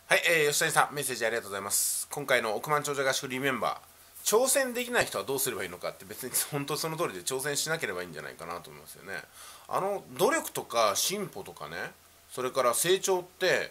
はい、吉谷さん、メッセージありがとうございます。今回の億万長者合宿リメンバー、挑戦できない人はどうすればいいのかって、別に本当その通りで挑戦しなければいいんじゃないかなと思いますよね。努力とか進歩とかね、それから成長って、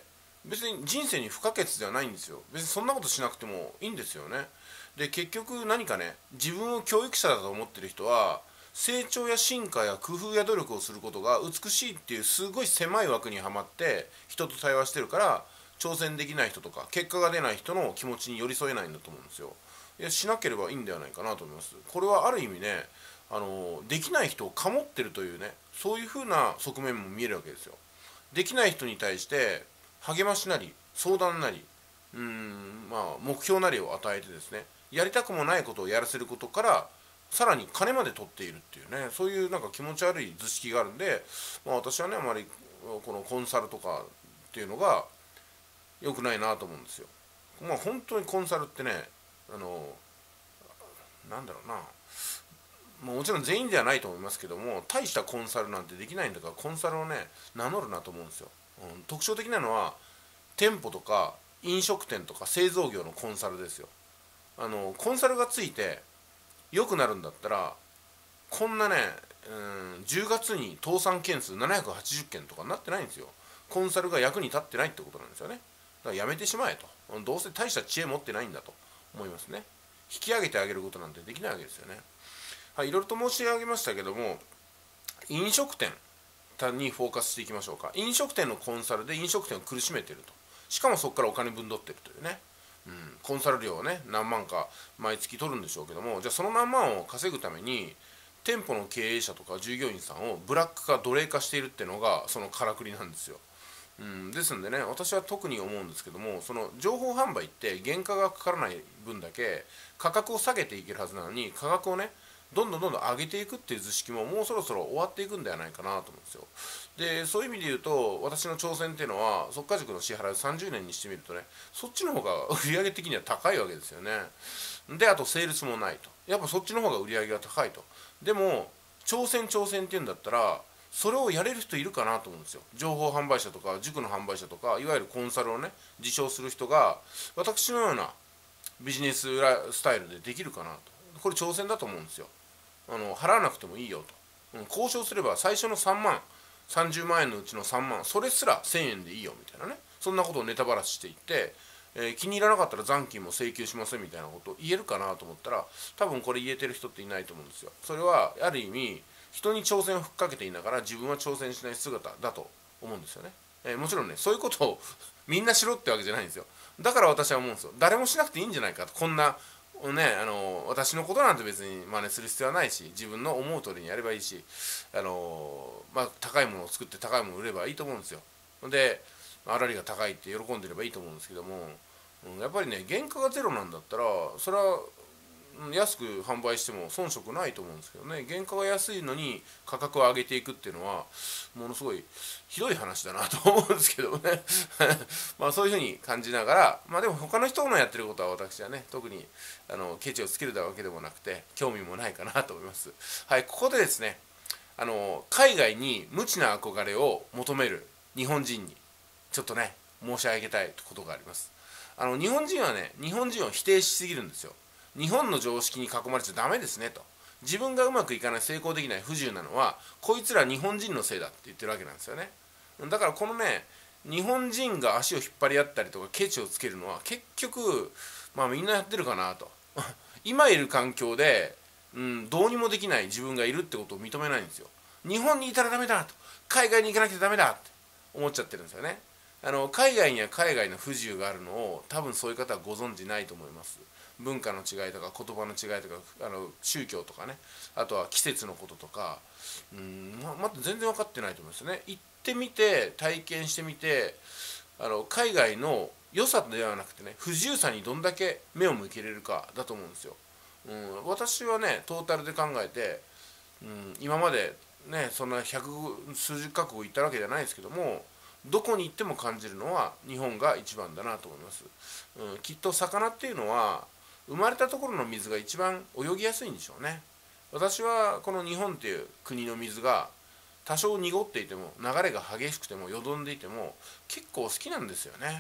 別に人生に不可欠ではないんですよ。別にそんなことしなくてもいいんですよね。で、結局何かね、自分を教育者だと思ってる人は、成長や進化や工夫や努力をすることが美しいっていうすごい狭い枠にはまって人と対話してるから、挑戦できない人とか結果が出ない人の気持ちに寄り添えないんだと思うんですよ。いや、しなければいいんではないかなと思います。これはある意味ね、できない人を醸ってるというね、そういう風な側面も見えるわけですよ。できない人に対して励ましなり相談なり、目標なりを与えてですね、やりたくもないことをやらせることからさらに金まで取っているっていうね、そういうなんか気持ち悪い図式があるんで、私はね、あまりこのコンサルとかっていうのが良くないなと思うんですよ。本当にコンサルってね、あのなんだろうな、もちろん全員ではないと思いますけども、大したコンサルなんてできないんだから、コンサルをね名乗るなと思うんですよ。特徴的なのは店舗とか飲食店とか製造業のコンサルですよ。コンサルがついて良くなるんだったら、こんなね、10月に倒産件数780件とかになってないんですよ。コンサルが役に立ってないってことなんですよね。だからやめてしまえと。どうせ大した知恵持ってないんだと思いますね。引き上げてあげることなんてできないわけですよね。はい、いろいろと申し上げましたけども、飲食店にフォーカスしていきましょうか。飲食店のコンサルで飲食店を苦しめていると。しかもそこからお金分取ってるというね。コンサル料をね何万か毎月取るんでしょうけども、じゃあその何万を稼ぐために店舗の経営者とか従業員さんをブラック化奴隷化しているっていうのがそのからくりなんですよ。ですんでね、私は特に思うんですけども、その情報販売って原価がかからない分だけ価格を下げていけるはずなのに、価格をねどんどん上げていくっていう図式ももうそろそろ終わっていくんではないかなと思うんですよ。で、そういう意味で言うと、私の挑戦っていうのは速稼塾の支払いを30年にしてみるとね、そっちの方が売上的には高いわけですよね。で、あとセールスもないと、やっぱそっちの方が売上が高いと。でも挑戦っていうんだったら、それをやれる人いるかなと思うんですよ。情報販売者とか塾の販売者とかいわゆるコンサルをね自称する人が私のようなビジネススタイルでできるかなと。これ挑戦だと思うんですよ。払わなくてもいいよと、交渉すれば最初の3万30万円のうちの3万、それすら1000円でいいよみたいなね、そんなことをネタばらししていって、気に入らなかったら残金も請求しませんみたいなことを言えるかなと思ったら、多分これ言えてる人っていないと思うんですよ。それはある意味人に挑戦をふっかけていながら自分は挑戦しない姿だと思うんですよね。もちろんね、そういうことをみんなしろってわけじゃないんですよ。だから私は思うんですよ。誰もしなくていいんじゃないかと。こんなね、私のことなんて別に真似する必要はないし、自分の思う通りにやればいいし、高いものを作って高いものを売ればいいと思うんですよ。で、粗利が高いって喜んでればいいと思うんですけども、やっぱりね、原価がゼロなんだったら、それは安く販売しても遜色ないと思うんですけどね。原価が安いのに価格を上げていくっていうのはものすごいひどい話だなと思うんですけどねそういうふうに感じながら、でも他の人のやってることは私はね特にケチをつけるわけでもなくて興味もないかなと思います。はい、ここでですね、海外に無知な憧れを求める日本人にちょっとね申し上げたいことがあります。日本人はね、日本人を否定しすぎるんですよ。日本の常識に囲まれちゃダメですねと。自分がうまくいかない、成功できない、不自由なのはこいつら日本人のせいだって言ってるわけなんですよね。だからこのね、日本人が足を引っ張り合ったりとかケチをつけるのは結局みんなやってるかなと今いる環境で、どうにもできない自分がいるってことを認めないんですよ。日本にいたらダメだと、海外に行かなきゃダメだって思っちゃってるんですよね。海外には海外の不自由があるのを多分そういう方はご存じないと思います。文化の違いとか言葉の違いとか宗教とかね、あとは季節のこととか、まだ全然分かってないと思いますね。行ってみて体験してみて、海外の良さではなくてね、不自由さにどんだけ目を向けれるかだと思うんですよ。私はねトータルで考えて、今までねそんな百数十カ国行ったわけじゃないですけども、どこに行っても感じるのは日本が一番だなと思います。きっと魚っていうのは生まれたところの水が一番泳ぎやすいんでしょうね。私はこの日本っていう国の水が多少濁っていても流れが激しくてもよどんでいても結構好きなんですよね。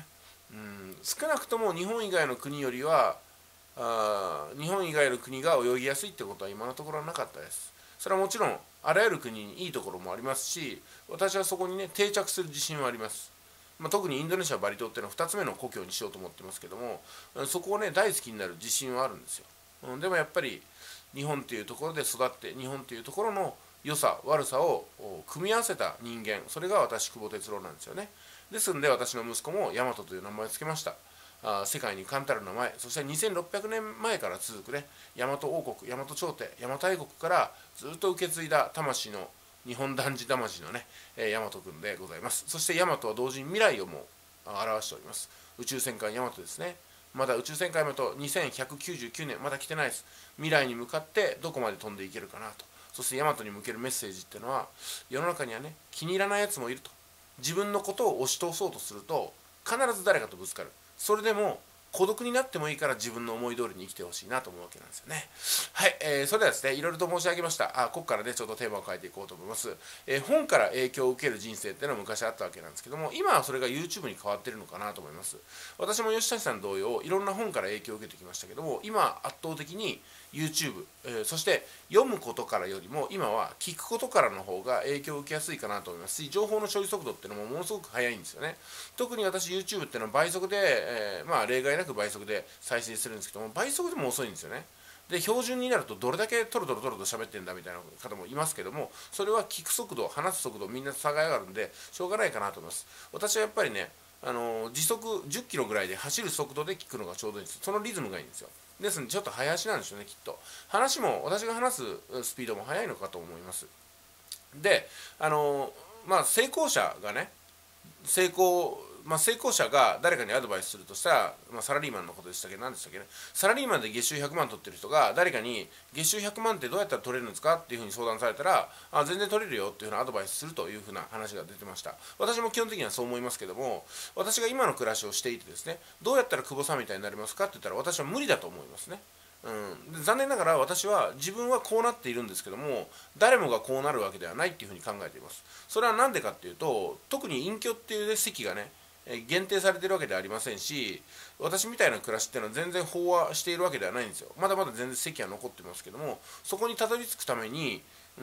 少なくとも日本以外の国よりは日本以外の国が泳ぎやすいってことは今のところはなかったです。それはもちろんあらゆる国にいいところもありますし、私はそこにね定着する自信はあります。特にインドネシア・バリ島っていうのは2つ目の故郷にしようと思ってますけども、そこをね大好きになる自信はあるんですよ。でもやっぱり日本というところで育って、日本というところの良さ悪さを組み合わせた人間、それが私久保哲郎なんですよね。ですんで私の息子も大和という名前を付けました。世界に冠たる名前、そして2600年前から続くね大和王国、大和朝廷、大和大国からずっと受け継いだ魂の日本男児魂のね大和君でございます。そして大和は同時に未来をも表しております。宇宙戦艦大和ですね。まだ宇宙戦艦大和2199年まだ来てないです。未来に向かってどこまで飛んでいけるかなと。そして大和に向けるメッセージっていうのは、世の中にはね気に入らないやつもいると。自分のことを押し通そうとすると必ず誰かとぶつかる。それでも孤独になってもいいから自分の思い通りに生きてほしいなと思うわけなんですよね。はい、それではですね、いろいろと申し上げました。ここからねちょっとテーマを変えていこうと思います。本から影響を受ける人生っていうのは昔あったわけなんですけども、今はそれが YouTube に変わってるのかなと思います。私も吉谷さん同様いろんな本から影響を受けてきましたけども、今圧倒的に YouTube、そして読むことからよりも今は聞くことからの方が影響を受けやすいかなと思いますし、情報の処理速度っていうのもものすごく速いんですよね。特に私 YouTube っていうのは倍速で、例外なく倍速で再生するんですけども、倍速でも遅いんですよね。で標準になるとどれだけトロトロトロと喋ってんだみたいな方もいますけども、それは聞く速度、話す速度みんな差があるんでしょうがないかなと思います。私はやっぱりね時速10キロぐらいで走る速度で聞くのがちょうどいいんです。そのリズムがいいんですよ。ですのでちょっと早足なんですよね、きっと。話も私が話すスピードも速いのかと思います。で成功者がね成功者が誰かにアドバイスするとしたら、サラリーマンのことでしたけど、何でしたっけね、サラリーマンで月収100万取ってる人が誰かに月収100万ってどうやったら取れるんですかっていうふうに相談されたら、全然取れるよっていうふうなアドバイスするというふうな話が出てました。私も基本的にはそう思いますけども、私が今の暮らしをしていてですね、どうやったら久保さんみたいになりますかって言ったら私は無理だと思いますね。残念ながら私は自分はこうなっているんですけども、誰もがこうなるわけではないっていうふうに考えています。それは何でかっていうと、特に隠居っていう、ね、席がね限定されているわけではありませんし、私みたいな暮らしっていうのは全然飽和しているわけではないんですよ。まだまだ全然席は残ってますけども、そこにたどり着くために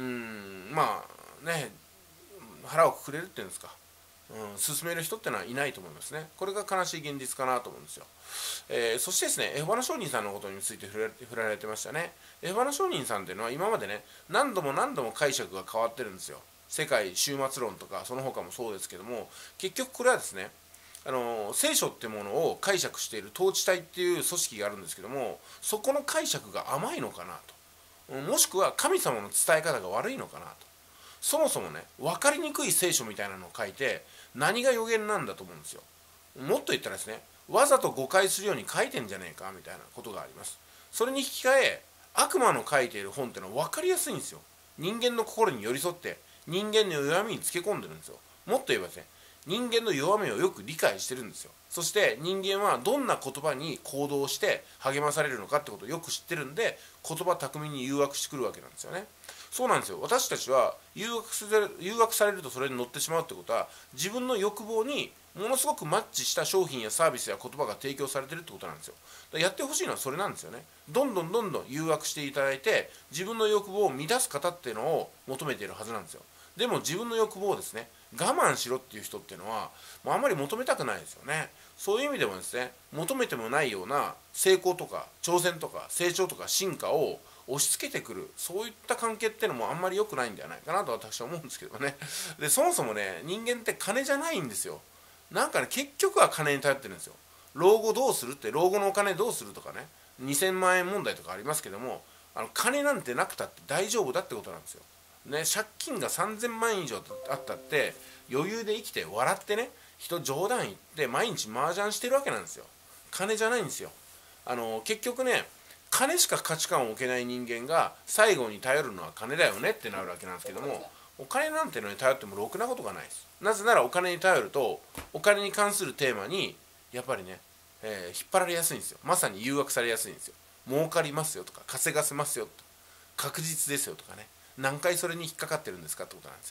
腹をくくれるっていうんですか、進める人ってのはいないと思いますね。これが悲しい現実かなと思うんですよ。そしてですね、エホバの商人さんのことについて触れられてましたね。エホバの商人さんっていうのは今までね何度も何度も解釈が変わってるんですよ。世界終末論とかその他もそうですけども、結局これはですね聖書ってものを解釈している統治体っていう組織があるんですけども、そこの解釈が甘いのかなと、もしくは神様の伝え方が悪いのかなと。そもそもね分かりにくい聖書みたいなのを書いて何が予言なんだと思うんですよ。もっと言ったらですね、わざと誤解するように書いてんじゃねえかみたいなことがあります。それに引き換え悪魔の書いている本ってのは分かりやすいんですよ。人間の心に寄り添って人間の弱みにつけ込んでるんですよ。もっと言えばですね、人間の弱みをよく理解してるんですよ。そして人間はどんな言葉に行動して励まされるのかってことをよく知ってるんで、言葉巧みに誘惑してくるわけなんですよね。そうなんですよ。私たちは誘惑されるとそれに乗ってしまうってことは、自分の欲望にものすごくマッチした商品やサービスや言葉が提供されてるってことなんですよ。だからやってほしいのはそれなんですよね。どんどん誘惑していただいて自分の欲望を満たす方っていうのを求めているはずなんですよ。でも自分の欲望をですね我慢しろっていう人っていうのはもうあんまり求めたくないですよね。そういう意味でもですね、求めてもないような成功とか挑戦とか成長とか進化を押し付けてくる、そういった関係っていうのもあんまり良くないんではないかなと私は思うんですけどね。でそもそもね人間って金じゃないんですよ。なんかね結局は金に頼ってるんですよ。老後どうするって、老後のお金どうするとかね、2000万円問題とかありますけども、金なんてなくたって大丈夫だってことなんですよ。ね、借金が3000万円以上あったって余裕で生きて笑ってね、人冗談言って毎日麻雀してるわけなんですよ。金じゃないんですよ。結局ね金しか価値観を置けない人間が最後に頼るのは金だよねってなるわけなんですけども、お金なんてのに頼ってもろくなことがないです。なぜならお金に頼るとお金に関するテーマにやっぱりね、引っ張られやすいんですよ。まさに誘惑されやすいんですよ。儲かりますよとか稼がせますよとか確実ですよとかね、何回それに引っかかってるんですかってことなんですよ。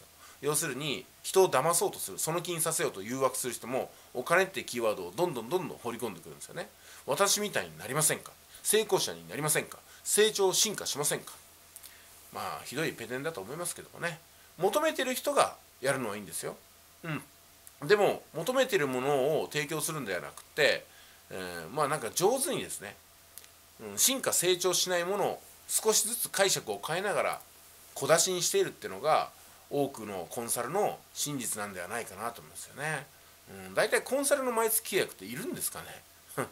要するに人を騙そうとする、その気にさせようと誘惑する人もお金ってキーワードをどんどん掘り込んでくるんですよね。私みたいになりませんか、成功者になりませんか、成長進化しませんか。まあひどいペテンだと思いますけどもね、求めてる人がやるのはいいんですよ。でも求めてるものを提供するんではなくて、まあなんか上手にですね、進化成長しないものを少しずつ解釈を変えながら小出しにしているっていうのが多くのコンサルの真実なんではないかなと思いますよね。大体コンサルの毎月契約っているんですかね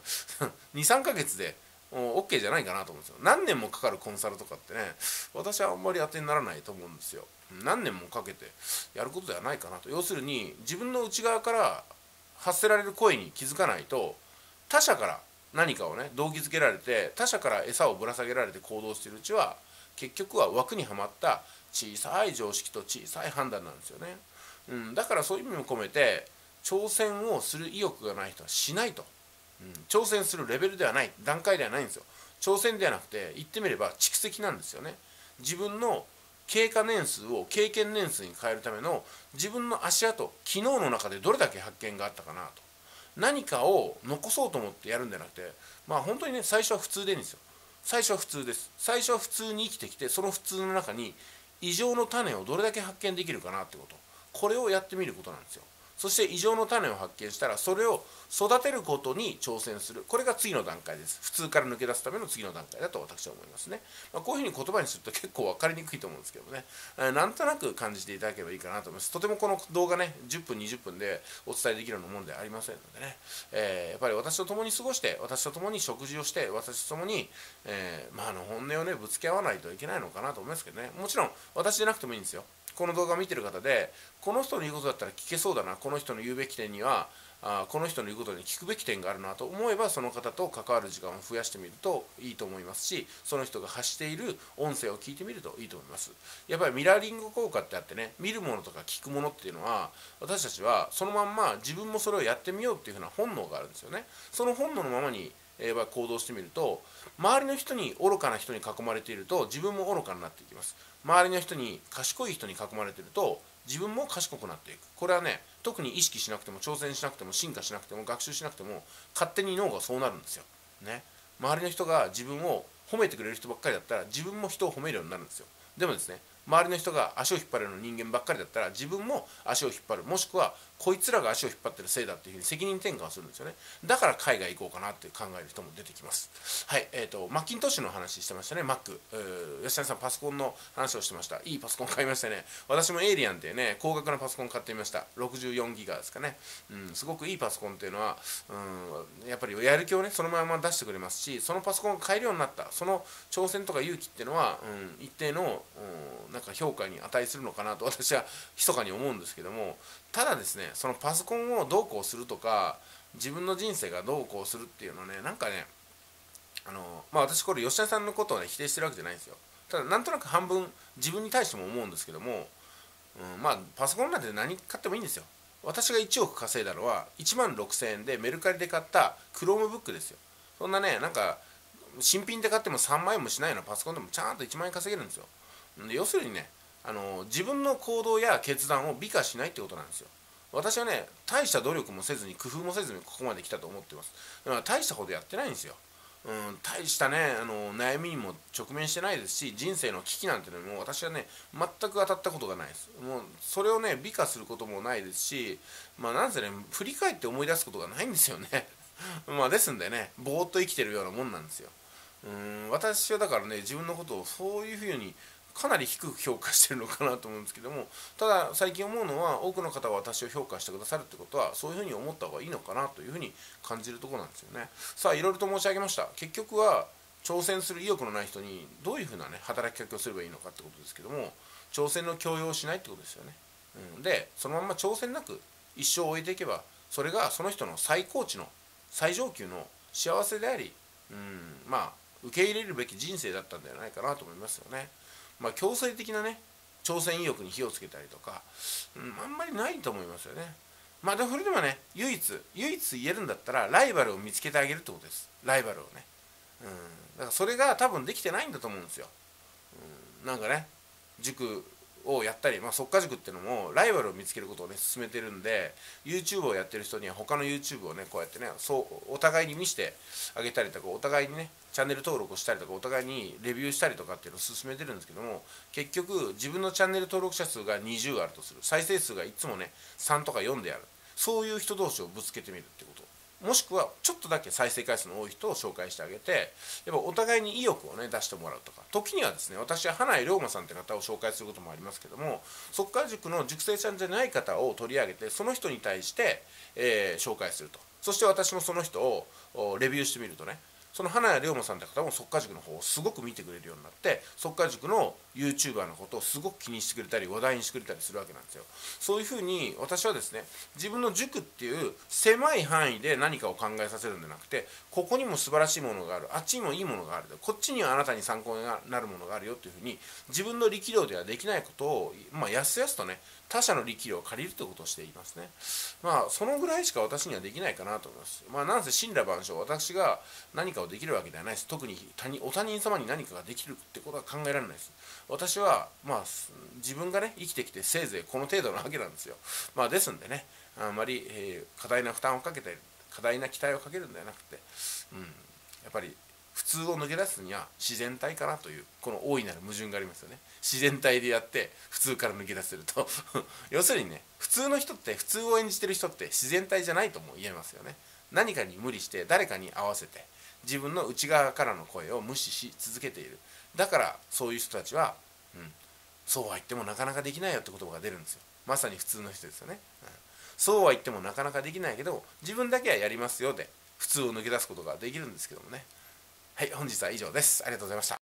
23ヶ月でOK じゃないかなと思うんですよ。何年もかかるコンサルとかってね、私はあんまり当てにならないと思うんですよ。何年もかけてやることではないかなと。要するに自分の内側から発せられる声に気づかないと、他者から何かをね動機づけられて、他者から餌をぶら下げられて行動しているうちは結局は枠にはまった小さい常識と小さい判断なんですよね。だからそういう意味も込めて、挑戦をする意欲がない人はしないと。挑戦するレベルではない、段階ではないんですよ。挑戦ではなくて、言ってみれば蓄積なんですよね。自分の経過年数を経験年数に変えるための自分の足跡、昨日の中でどれだけ発見があったかなと。何かを残そうと思ってやるんじゃなくて、まあ本当にね、最初は普通でいいんですよ。最初は普通です。最初は普通に生きてきて、その普通の中に異常の種をどれだけ発見できるかなってこと、これをやってみることなんですよ。そして異常の種を発見したら、それを育てることに挑戦する、これが次の段階です。普通から抜け出すための次の段階だと私は思いますね。こういうふうに言葉にすると結構分かりにくいと思うんですけどもね、なんとなく感じていただければいいかなと思います。とてもこの動画ね、10分20分でお伝えできるようなものではありませんのでね、やっぱり私と共に過ごして、私と共に食事をして、私と共に、本音をねぶつけ合わないといけないのかなと思いますけどね。もちろん私じゃなくてもいいんですよ。この動画を見てる方で、この人の言うことだったら聞けそうだな、この人の言うべき点にはこの人の言うことに聞くべき点があるなと思えば、その方と関わる時間を増やしてみるといいと思いますし、その人が発している音声を聞いてみるといいと思います。やっぱりミラーリング効果ってあってね、見るものとか聞くものっていうのは、私たちはそのまんま自分もそれをやってみようっていうふうな本能があるんですよね。その本能のままに行動してみると、周りの人に愚かな人に囲まれていると自分も愚かになっていきます。周りの人に賢い人に囲まれていると自分も賢くなっていく。これはね、特に意識しなくても挑戦しなくても進化しなくても学習しなくても勝手に脳がそうなるんですよ、ね。周りの人が自分を褒めてくれる人ばっかりだったら自分も人を褒めるようになるんですよ。でもですね、周りの人が足を引っ張るような人間ばっかりだったら自分も足を引っ張る、もしくはこいつらが足を引っ張ってるせいだっていうふうに責任転換をするんですよね。だから海外行こうかなって考える人も出てきます。はい、マッキントッシュの話してましたね。 Mac、吉谷さんパソコンの話をしてました。いいパソコン買いましたね。私もエイリアンっていうね高額なパソコン買ってみました。64ギガですかね。すごくいいパソコンっていうのは、やっぱりやる気をねそのまま出してくれますし、そのパソコンが買えるようになったその挑戦とか勇気っていうのは、一定の、なんか評価に値するのかなと私は密かに思うんですけども、ただですね、そのパソコンをどうこうするとか自分の人生がどうこうするっていうのはね、なんかね、私これ吉田さんのことを、ね、否定してるわけじゃないんですよ。ただなんとなく半分自分に対しても思うんですけども、パソコンなんて何買ってもいいんですよ。私が1億稼いだのは1万6000円でメルカリで買ったクロームブックですよ。そんなね、なんか新品で買っても3万円もしないようなパソコンでもちゃんと1万円稼げるんですよ。で要するにね、自分の行動や決断を美化しないってことなんですよ。私はね、大した努力もせずに工夫もせずにここまで来たと思ってます。だから大したことやってないんですよ。大したね悩みにも直面してないですし、人生の危機なんてのも私はね全く当たったことがないです。もうそれをね美化することもないですし、なんせね振り返って思い出すことがないんですよねですんでね、ぼーっと生きてるようなもんなんですよ。私はだからね、自分のことをそういうふうにかなり低く評価してるのかなと思うんですけども、ただ最近思うのは多くの方が私を評価してくださるってことはそういうふうに思った方がいいのかなというふうに感じるところなんですよね。さあいろいろと申し上げました。結局は挑戦する意欲のない人にどういうふうなね働きかけをすればいいのかってことですけども、挑戦の強要をしないってことですよね。でそのまま挑戦なく一生を終えていけば、それがその人の最高値の最上級の幸せであり、受け入れるべき人生だったんではないかなと思いますよね。強制的なね挑戦意欲に火をつけたりとか、あんまりないと思いますよね。でもそれでもね、唯一言えるんだったらライバルを見つけてあげるってことです。ライバルをね。だからそれが多分できてないんだと思うんですよ。なんかね、塾をやったり、速稼塾っていうのもライバルを見つけることをね進めてるんで、 YouTube をやってる人には他の YouTube をねこうやってね、そうお互いに見せてあげたりとか、お互いにねチャンネル登録をしたりとか、お互いにレビューしたりとかっていうのを進めてるんですけども、結局自分のチャンネル登録者数が20あるとする、再生数がいつもね3とか4である、そういう人同士をぶつけてみるってこと、もしくはちょっとだけ再生回数の多い人を紹介してあげて、やっぱお互いに意欲をね出してもらうとか、時にはですね、私は花井龍馬さんって方を紹介することもありますけども、速稼塾の塾生さんじゃない方を取り上げて、その人に対して、紹介すると、そして私もその人をレビューしてみるとね、その花屋龍馬さんって方も速稼塾の方をすごく見てくれるようになって、速稼塾の YouTuber のことをすごく気にしてくれたり話題にしてくれたりするわけなんですよ。そういうふうに私はですね、自分の塾っていう狭い範囲で何かを考えさせるんじゃなくて、ここにも素晴らしいものがある、あっちにもいいものがある、こっちにはあなたに参考になるものがあるよっていうふうに、自分の力量ではできないことを、やすやすとね他者の力量を借りるということをしていますね。そのぐらいしか私にはできないかなと思います。なんせ神羅万象、私が何かをできるわけではないです。特にお他人様に何かができるってことは考えられないです。私は自分がね生きてきてせいぜいこの程度なわけなんですよ。ですんでね、あんまり、過大な負担をかけて、過大な期待をかけるんではなくて、やっぱり普通を抜け出すには自然体かなという、この大いなる矛盾がありますよね。自然体でやって普通から抜け出せると要するにね、普通の人って、普通を演じてる人って自然体じゃないとも言えますよね。何かに無理して誰かに合わせて自分の内側からの声を無視し続けている。だからそういう人たちは、そうは言ってもなかなかできないよって言葉が出るんですよ。まさに普通の人ですよね。そうは言ってもなかなかできないけど、自分だけはやりますよで普通を抜け出すことができるんですけどもね。はい、本日は以上です。ありがとうございました。